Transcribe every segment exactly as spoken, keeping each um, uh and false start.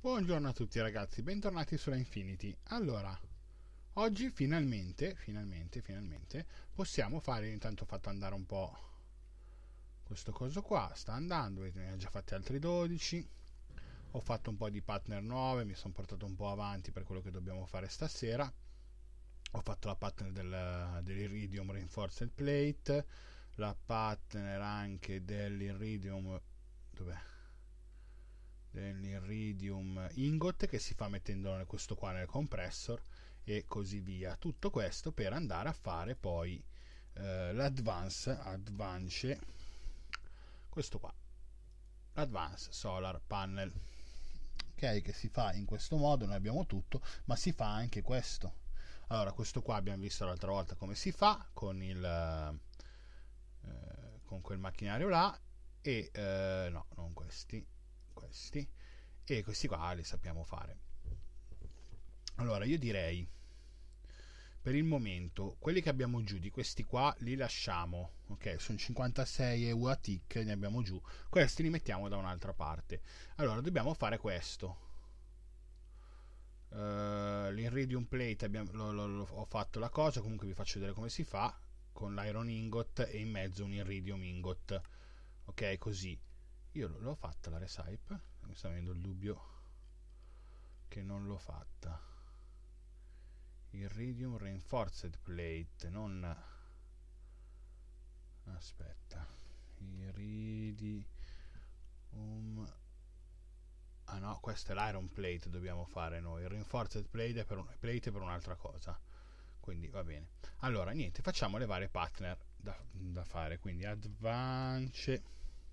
Buongiorno a tutti ragazzi, bentornati sulla Infinity. Allora, oggi finalmente, finalmente, finalmente possiamo fare, intanto ho fatto andare un po' questo coso qua, sta andando, vedete, ne ho già fatti altri dodici, ho fatto un po' di partner nuove, mi sono portato un po' avanti per quello che dobbiamo fare stasera. Ho fatto la partner del, dell'Iridium Reinforced Plate, la partner anche dell'Iridium, dov'è? dell'Iridium Ingot, che si fa mettendo questo qua nel compressor e così via. Tutto questo per andare a fare poi eh, l'Advance Advance questo qua, l'Advance Solar Panel, ok, che si fa in questo modo. Noi abbiamo tutto, ma si fa anche questo. Allora, questo qua abbiamo visto l'altra volta come si fa con il eh, con quel macchinario là, e eh, no, non questi questi e questi qua li sappiamo fare. Allora io direi, per il momento, quelli che abbiamo giù di questi qua li lasciamo, ok, sono cinquantasei E U A T I C, ne abbiamo giù, questi li mettiamo da un'altra parte. Allora dobbiamo fare questo. Uh, l'Iridium Plate abbiamo, lo, lo, lo, ho fatto la cosa, comunque vi faccio vedere come si fa, con l'Iron Ingot e in mezzo un Iridium Ingot, ok, così. Io l'ho fatta la recipe, mi sta venendo il dubbio che non l'ho fatta. Iridium Reinforced Plate, non... aspetta. Iridium... ah no, questa è l'Iron Plate, dobbiamo fare noi. Il Reinforced Plate è per, un... plate è per un'altra cosa. Quindi va bene. Allora, niente, facciamo le varie partner da, da fare. Quindi Advance...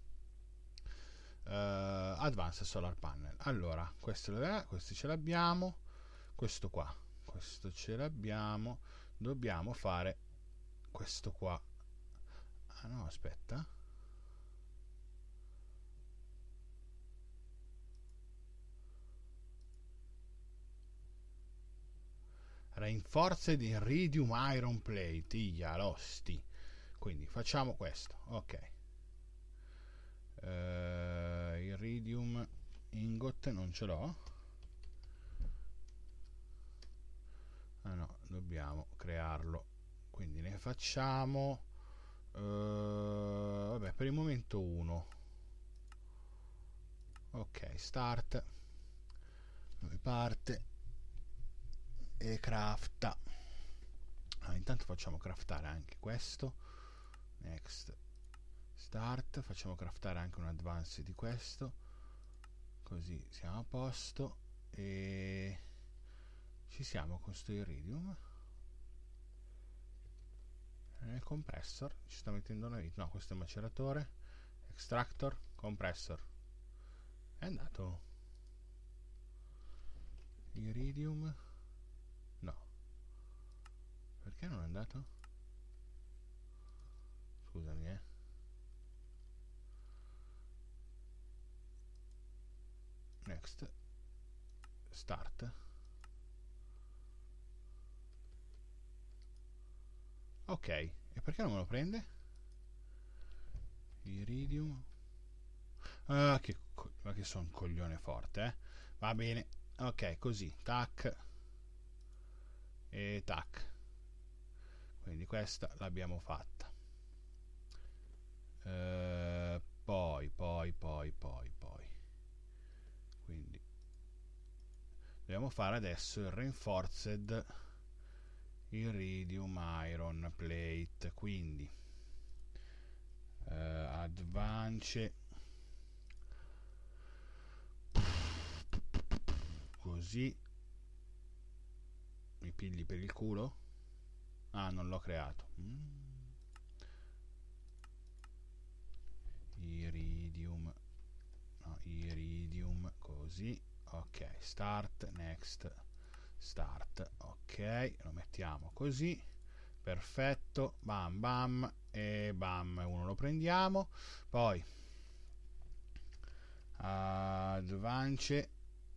Uh, Advanced Solar Panel. Allora, questo, questi ce l'abbiamo, questo qua, questo ce l'abbiamo. Dobbiamo fare questo qua. Ah no, aspetta. Reinforced Iridium Iron Plate, ia losti. Quindi facciamo questo, ok. Uh, Iridium Ingot non ce l'ho. Ah no, dobbiamo crearlo. Quindi ne facciamo uh, vabbè, per il momento uno. Ok, start. Dove parte e crafta. Ah, intanto facciamo craftare anche questo. Next, start. Facciamo craftare anche un advance di questo, così siamo a posto. E ci siamo con sto Iridium. Nel compressor ci sta mettendo una vita. No, questo è il maceratore. Extractor, compressor. È andato. Iridium. No. Perché non è andato? Scusami, eh. Next. Start. Ok. E perché non me lo prende? Iridium. Ah, che, ma che sono un coglione forte, eh. Va bene. Ok, così. Tac. E tac. Quindi questa l'abbiamo fatta. Uh, poi, poi, poi, poi, poi. Quindi dobbiamo fare adesso il Reinforced Iridium Iron Plate. Quindi uh, Advance, così. Mi pigli per il culo? Ah, non l'ho creato. Mm. Iridium, no, Iridium, così. Ok, start, next, start. Ok, lo mettiamo così. Perfetto, bam bam e bam, uno lo prendiamo. Poi Advance,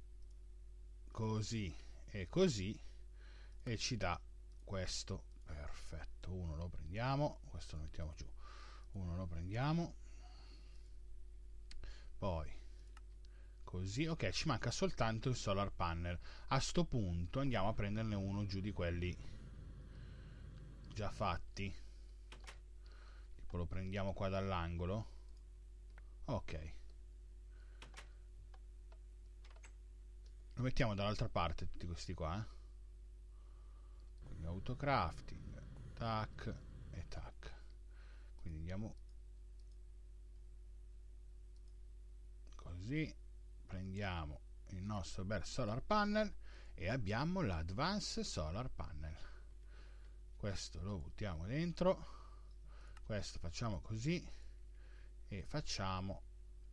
così e così, e ci dà questo. Perfetto, uno lo prendiamo, questo lo mettiamo giù, uno lo prendiamo, poi così. Ok, ci manca soltanto il solar panel. A sto punto andiamo a prenderne uno giù di quelli già fatti, tipo lo prendiamo qua dall'angolo. Ok, lo mettiamo dall'altra parte tutti questi qua, eh? Quindi autocrafting, tac e tac. Quindi andiamo così, prendiamo il nostro bel solar panel e abbiamo l'advanced solar panel. Questo lo buttiamo dentro, questo facciamo così e facciamo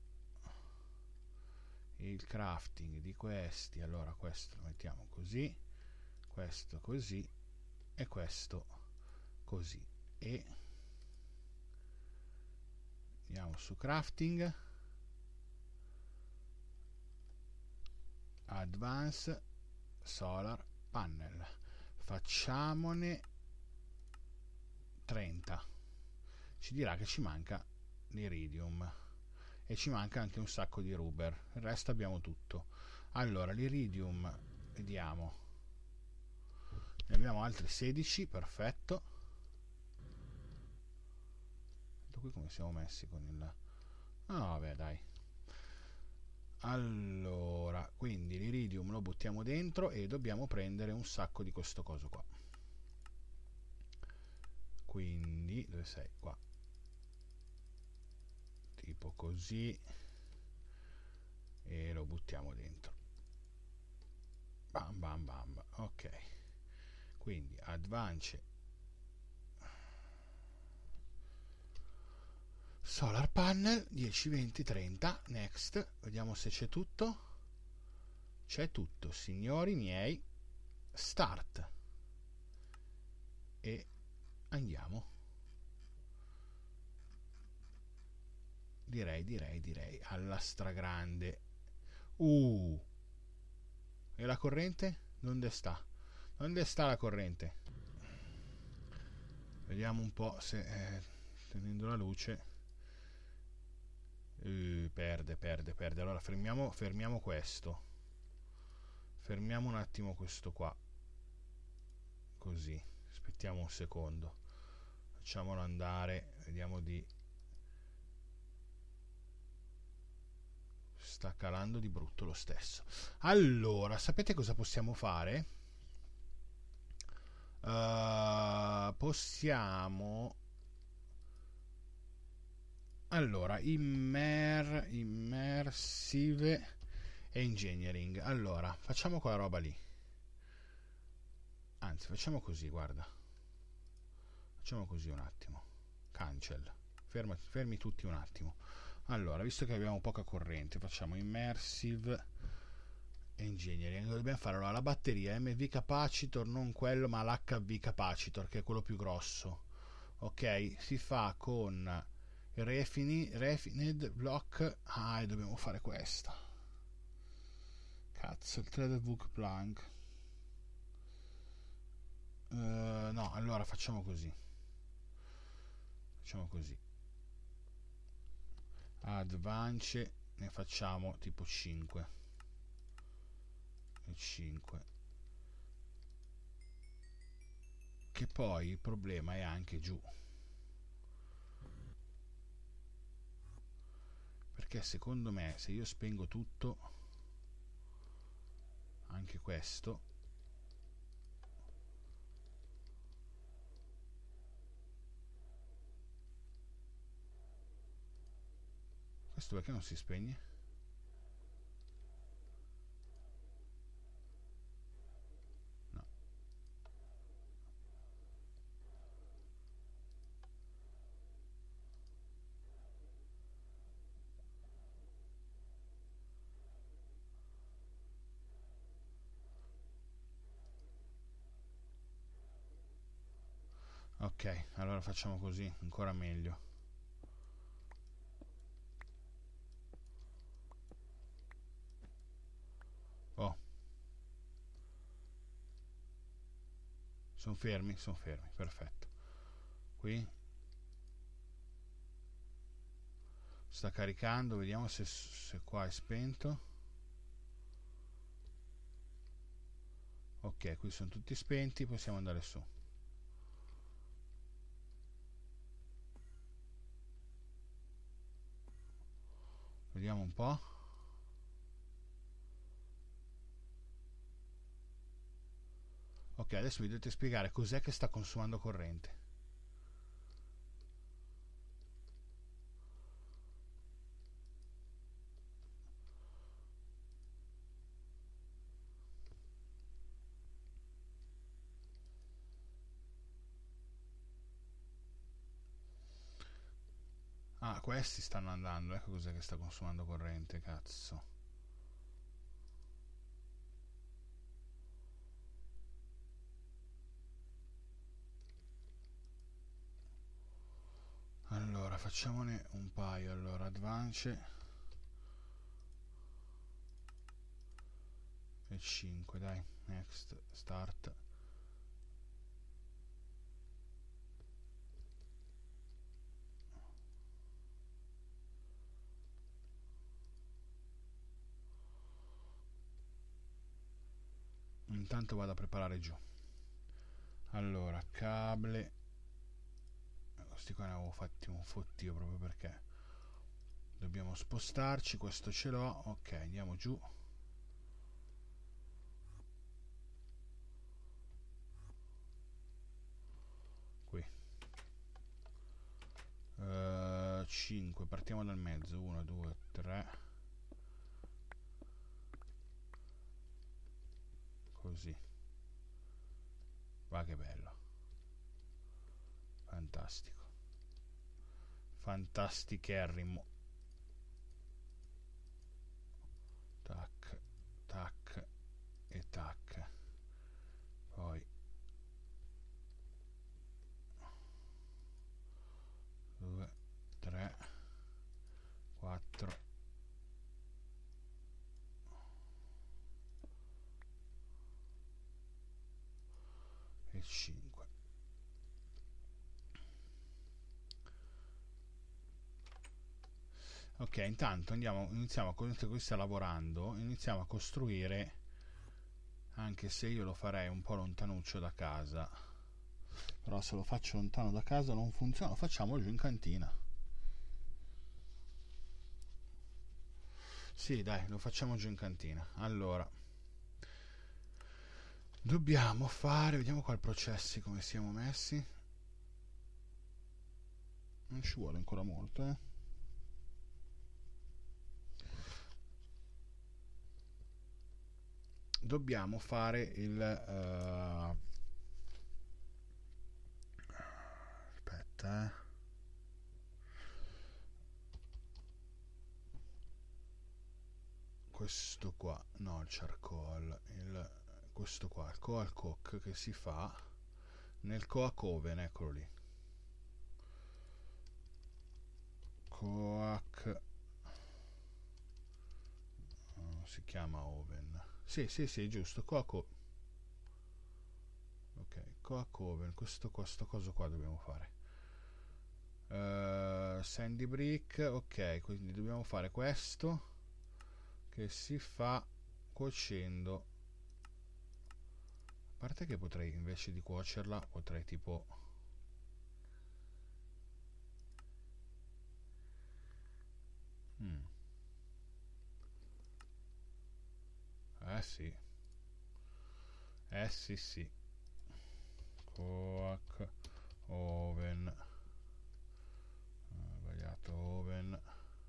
il crafting di questi. Allora questo lo mettiamo così, questo così e questo così, e andiamo su crafting, advanced solar panel, facciamone trenta. Ci dirà che ci manca l'iridium e ci manca anche un sacco di rubber, il resto abbiamo tutto. Allora l'iridium, vediamo, ne abbiamo altri sedici, perfetto. Qui come siamo messi con il... ah, vabbè, dai. Allora, quindi l'iridium lo buttiamo dentro e dobbiamo prendere un sacco di questo coso qua. Quindi, dove sei? Qua. Tipo così. E lo buttiamo dentro. Bam bam bam. Ok. Quindi, advance solar panel, dieci, venti, trenta, next, vediamo se c'è tutto. C'è tutto, signori miei. Start. E andiamo. Direi, direi, direi, alla stragrande. Uh! E la corrente? Dove sta? Dove sta la corrente? Vediamo un po' se, eh, tenendo la luce... Uh, perde, perde, perde. Allora fermiamo, fermiamo questo. Fermiamo un attimo questo qua. Così. Aspettiamo un secondo. Facciamolo andare. Vediamo di... sta calando di brutto lo stesso. Allora, sapete cosa possiamo fare? Uh, possiamo... Allora, immer, immersive engineering. Allora, facciamo quella roba lì. Anzi, facciamo così, guarda. Facciamo così un attimo. Cancel. Ferma, fermi tutti un attimo. Allora, visto che abbiamo poca corrente, facciamo immersive engineering. Dobbiamo fare allora la batteria M V capacitor, non quello, ma l'H V capacitor, che è quello più grosso. Ok, si fa con il refini, refined block. Ah, e dobbiamo fare questa. Cazzo, il threaded book plank. Uh, no, allora facciamo così. Facciamo così. Advance ne facciamo tipo cinque e cinque, che poi il problema è anche giù, perché secondo me se io spengo tutto, anche questo, questo perché non si spegne? No. Ok, allora facciamo così, ancora meglio. Oh, sono fermi, sono fermi, perfetto. Qui sta caricando, vediamo se, se qua è spento. Ok, qui sono tutti spenti, possiamo andare su. Vediamo un po'. Ok, adesso mi dovete spiegare cos'è che sta consumando corrente. Ah, questi stanno andando, ecco cos'è che sta consumando corrente, cazzo. Allora, facciamone un paio. Allora, advance e cinque, dai. Next, start. Intanto vado a preparare giù. Allora, cable. Questi qua ne avevo fatti un fottio proprio perché dobbiamo spostarci. Questo ce l'ho. Ok, andiamo giù. Qui. Uh, cinque, partiamo dal mezzo. uno, due, tre. Così. Va che bello. Fantastico. Fantasticherrimo. Tac, tac e tac. Poi due, tre, quattro e cinque. Ok, intanto andiamo, iniziamo a, qui sta lavorando, iniziamo a costruire, anche se io lo farei un po' lontanuccio da casa, però se lo faccio lontano da casa non funziona, lo facciamo giù in cantina. Sì, dai, lo facciamo giù in cantina. Allora, dobbiamo fare, vediamo qua i processi come siamo messi. Non ci vuole ancora molto, eh. Dobbiamo fare il uh... aspetta, eh. Questo qua, no, il charcoal, il, questo qua, il coal coke che si fa nel coac oven, eccolo lì. Coac, no, si chiama oven. Sì, sì, sì, giusto, coac oven. Ok, coac oven, questo, questo coso qua dobbiamo fare. Uh, sandy brick, ok, quindi dobbiamo fare questo che si fa cuocendo. A parte che potrei, invece di cuocerla, potrei tipo mm. eh sì eh sì sì coac oven, sbagliato, oven,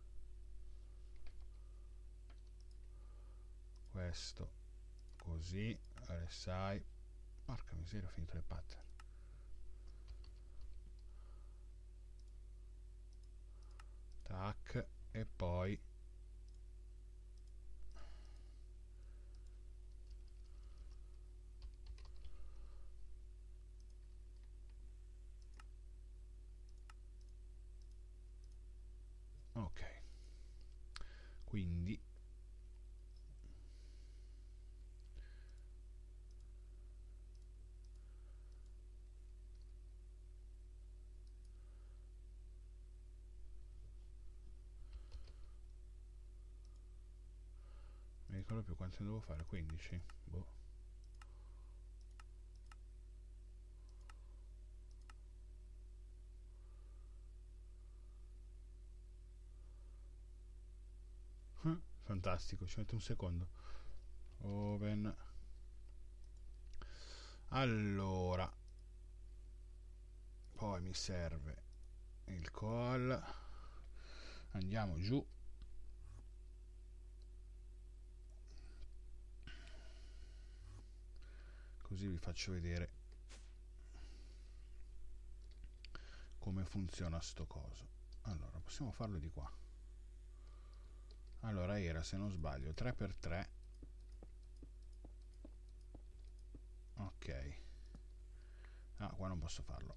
questo così, sai, porca miseria, ho finito le pattern. Tac, e poi ok, quindi mi ricordo più quanto ne devo fare, quindici, boh. fantastico, ci mette un secondo. Oven. Allora, poi mi serve il coal, andiamo giù, così vi faccio vedere come funziona sto coso. Allora, possiamo farlo di qua. Allora era, se non sbaglio, tre per tre. Ok. Ah, qua non posso farlo.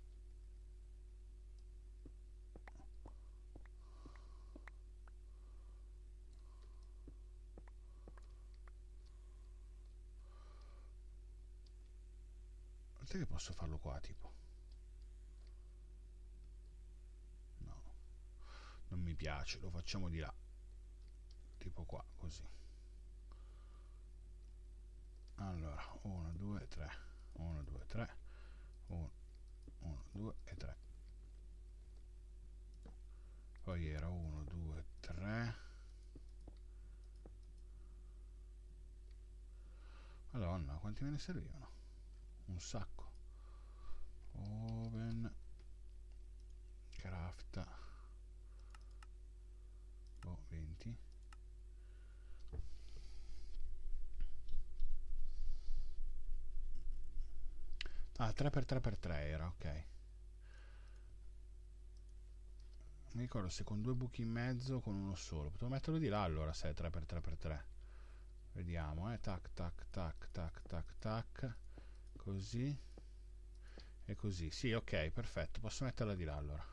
Sai che posso farlo qua, tipo? No, non mi piace, lo facciamo di là. Tipo qua, così. Allora, uno, due, tre. uno, due, tre. uno, uno, due e tre. Poi era uno, due, tre. Madonna, quanti me ne servivano? Un sacco. Oven. Craft. Oh, venti. Ah, tre per tre per tre era, ok. Mi ricordo se con due buchi in mezzo o con uno solo. Potevo metterlo di là allora se è tre per tre per tre. Vediamo, eh. Tac, tac, tac, tac, tac, tac. Così. E così. Sì, ok, perfetto. Posso metterla di là allora.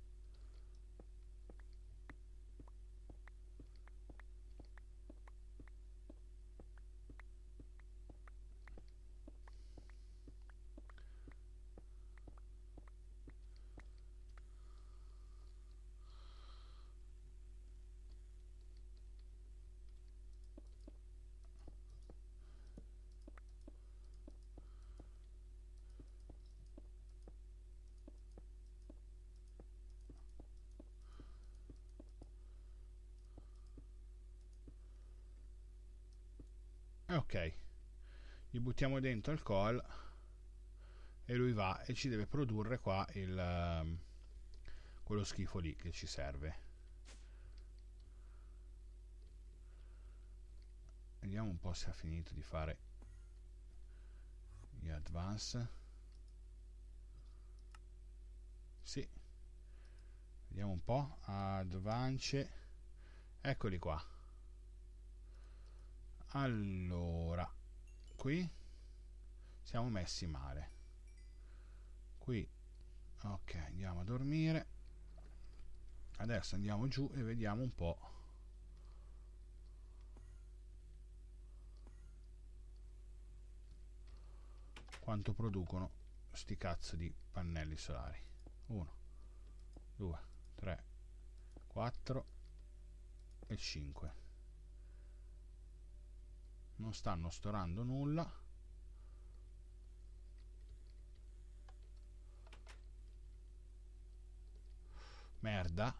E ok. Gli buttiamo dentro il coal e lui va e ci deve produrre qua il um, quello schifo lì che ci serve. Vediamo un po' se ha finito di fare gli advance. Sì, vediamo un po'. Advance, eccoli qua. Allora, qui siamo messi male. Qui, ok, andiamo a dormire. Adesso andiamo giù e vediamo un po' quanto producono sti cazzo di pannelli solari. uno, due, tre, quattro e cinque. Non stanno storando nulla. Merda.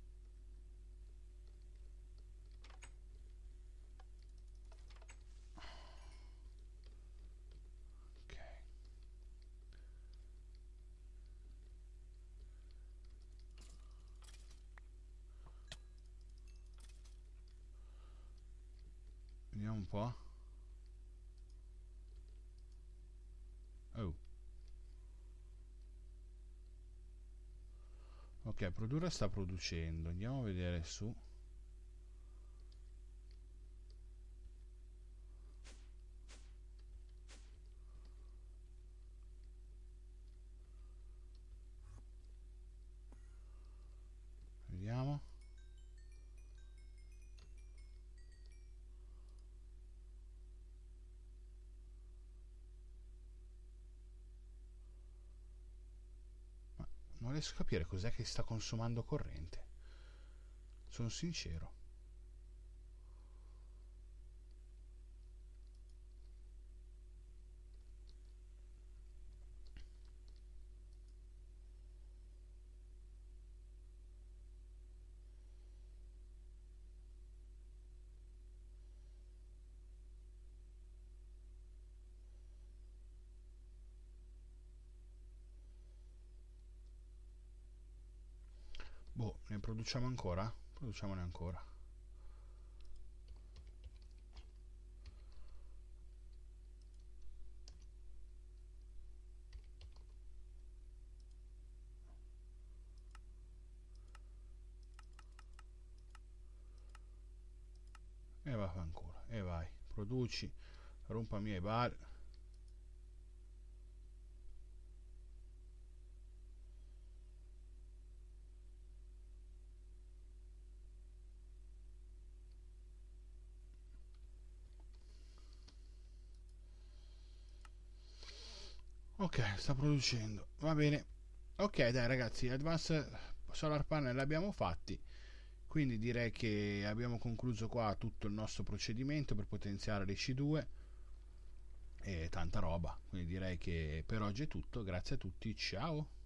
Ok. Vediamo un po'. Oh. Ok, produrre sta producendo. Andiamo a vedere su. Vediamo. Ma non riesco a capire cos'è che sta consumando corrente. Sono sincero. produciamo ancora? Produciamone ancora. E vaffanculo, e vai, produci, rompami i bar. Ok, sta producendo, va bene. Ok, dai ragazzi, Advanced Solar Panel l'abbiamo fatti, quindi direi che abbiamo concluso qua tutto il nostro procedimento per potenziare le C due e tanta roba, quindi direi che per oggi è tutto, grazie a tutti, ciao.